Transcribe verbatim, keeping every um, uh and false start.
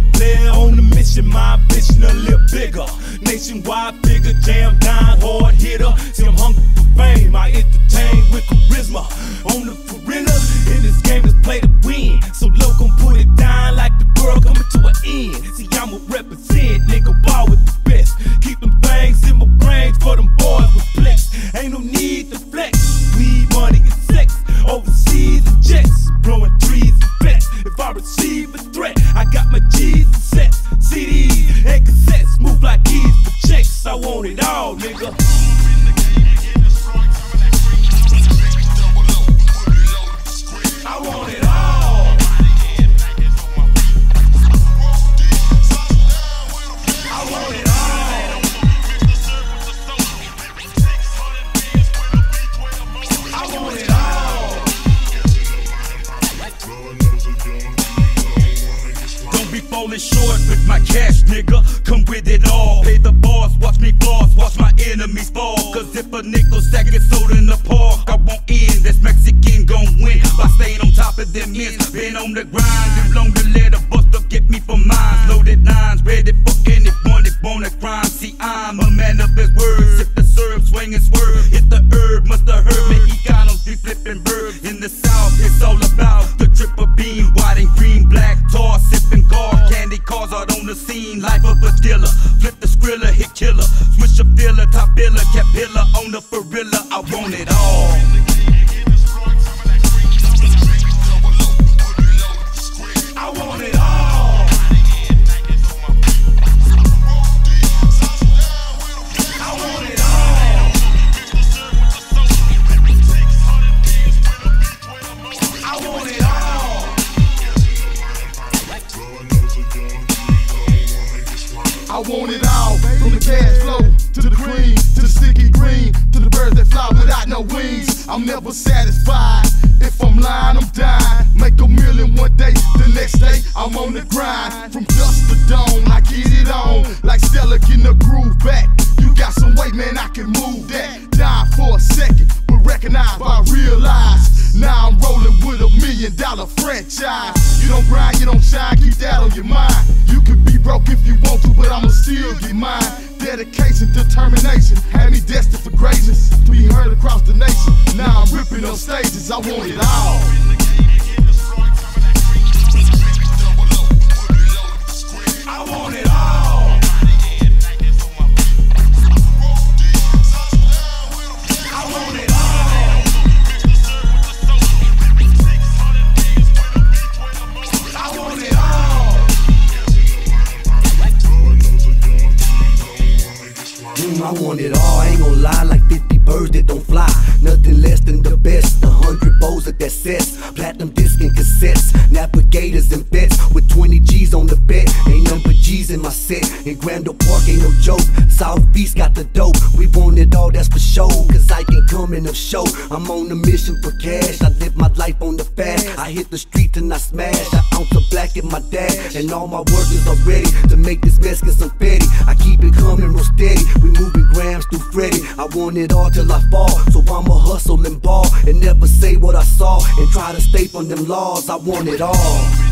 player on a mission, my ambition a little bigger. Nationwide figure, jam down, hard hitter. See, I'm hungry for fame, I entertain with charisma. On the gorilla, in this game, let's play to win. So low gon' put it down like the world coming to an end. See, I'ma represent, nigga, ball with the best. Keep them things in my brains for them boys with flex. Ain't no need to flex. Weed, money, and sex. Overseas and jets, blowing trees and vets. If I receive a threat, I got my G's and sets. C Ds and cassettes, move like keys for checks. I want it all, nigga. I want it all. I want it all. I want it all. Don't be falling short with my cash, nigga. Come with it all. Pay the boss, watch me floss, watch my enemies fall. Cause if a nickel sack gets sold in the park, I won't end. This Mexican gon' win. I stayed on top of them men. Been on the grind, too long to let a buster get me for mines. Loaded lines, ready for anyone that wanna crime. See, I'm a man of his words. Sip the syrup, swing and swerve. Hit the herb, musta heard Mexicanos be flipping birds. In the south, it's all about the triple beam. White and green, black tar, sipping guard. Candy cars out on the scene, life of a dealer. Flip the skrilla, hit killer. Switch a filler, top biller, cap pillar on the ferrilla. I want it all. I want it all. I want it all. I want it all. I want it all, from the cash flow to the green, to the sticky green, to the birds that fly without no wings. I'm never satisfied. If I'm lying, I'm dying. Make a million one day, the next day I'm on the grind. From dust to dawn, I get it on. Like Stella getting the groove back. You got some weight, man, I can move that. Die for a second, but recognize, I realize. Now I'm rolling with a million dollar franchise. You don't grind, you don't shine, keep that on your mind. You could be broke if you want to, but I'ma still get mine. Dedication, determination, had me destined for greatness. To be heard across the nation, now I'm ripping on stages, I want it all. I want it all. I want it all. I want it all. Mm, I want it all, I ain't gon' lie, like fifty birds that don't fly. Nothing less than the best, a hundred bowls of that sets. Platinum disc and cassettes, navigators and vets. With twenty G's on the bet, ain't none but G's in my set. In Grandel Park ain't no joke, Southeast got the dope. We want it all, that's for sure, cause I can come in a show. I'm on a mission for cash, I live my life on the fast. I hit the streets and I smash, an ounce of black in my dash. And all my workers are ready to make this mess get some fatty. I keep it coming real steady, we moving grams through Freddy. I want it all till I fall, so I'ma hustle and ball. And never say what I saw, and try to stay from them laws. I want it all.